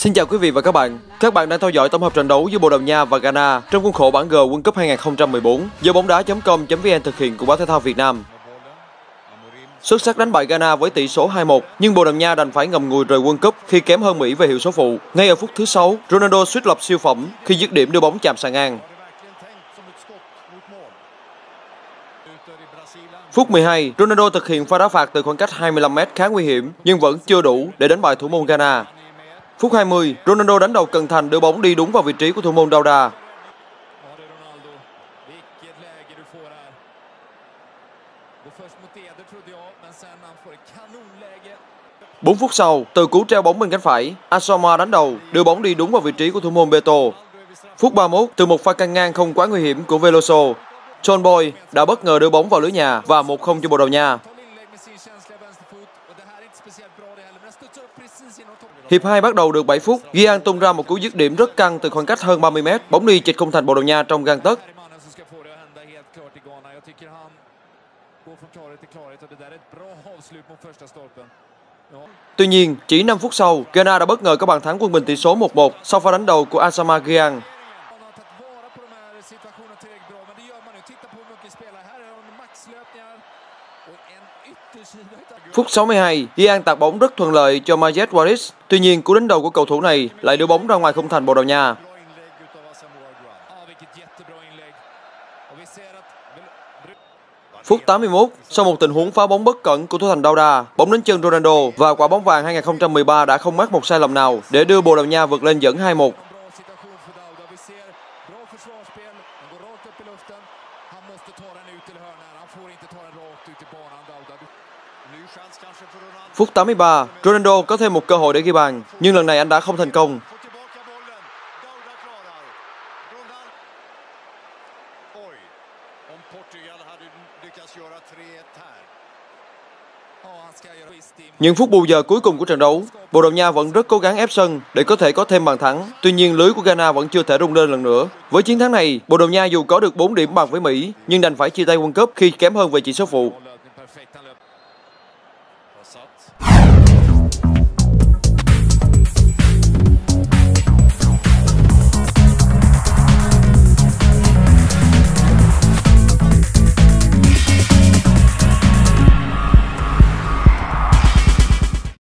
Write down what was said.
Xin chào quý vị và các bạn. Các bạn đang theo dõi tổng hợp trận đấu giữa Bồ Đào Nha và Ghana trong khuôn khổ bảng G World Cup 2014 do bóng đá.com.vn thực hiện của Báo Thể thao Việt Nam. Xuất sắc đánh bại Ghana với tỷ số 2-1, nhưng Bồ Đào Nha đành phải ngậm ngùi rời World Cup khi kém hơn Mỹ về hiệu số phụ. Ngay ở phút thứ 6, Ronaldo suýt lập siêu phẩm khi dứt điểm đưa bóng chạm sàn ngang. Phút 12, Ronaldo thực hiện pha đá phạt từ khoảng cách 25m khá nguy hiểm nhưng vẫn chưa đủ để đánh bại thủ môn Ghana. Phút 20, Ronaldo đánh đầu cận thành đưa bóng đi đúng vào vị trí của thủ môn Dauda. 4 phút sau, từ cú treo bóng bên cánh phải, Asamoah đánh đầu đưa bóng đi đúng vào vị trí của thủ môn Beto. Phút 31, từ một pha căng ngang không quá nguy hiểm của Veloso, John Boy đã bất ngờ đưa bóng vào lưới nhà và 1-0 cho Bồ Đào Nha. Hiệp 2 bắt đầu được 7 phút, Gyan tung ra một cú dứt điểm rất căng từ khoảng cách hơn 30m, bóng đi chệch khung thành Bồ Đào Nha trong gang tấc. Tuy nhiên, chỉ 5 phút sau, Ghana đã bất ngờ có bàn thắng quân bình tỷ số 1-1 sau pha đánh đầu của Asamoah Gyan. Phút 62, Gyan tạt bóng rất thuận lợi cho Majet Waris. Tuy nhiên, cú đánh đầu của cầu thủ này lại đưa bóng ra ngoài khung thành Bồ Đào Nha. Phút 81, sau một tình huống phá bóng bất cẩn của thủ thành Dauda, bóng đến chân Ronaldo và quả bóng vàng 2013 đã không mắc một sai lầm nào để đưa Bồ Đào Nha vượt lên dẫn 2-1. Phút 83, Ronaldo có thêm một cơ hội để ghi bàn, nhưng lần này anh đã không thành công. Những phút bù giờ cuối cùng của trận đấu, Bồ Đào Nha vẫn rất cố gắng ép sân để có thể có thêm bàn thắng. Tuy nhiên, lưới của Ghana vẫn chưa thể rung lên lần nữa. Với chiến thắng này, Bồ Đào Nha dù có được 4 điểm bằng với Mỹ, nhưng đành phải chia tay World Cup khi kém hơn về chỉ số phụ.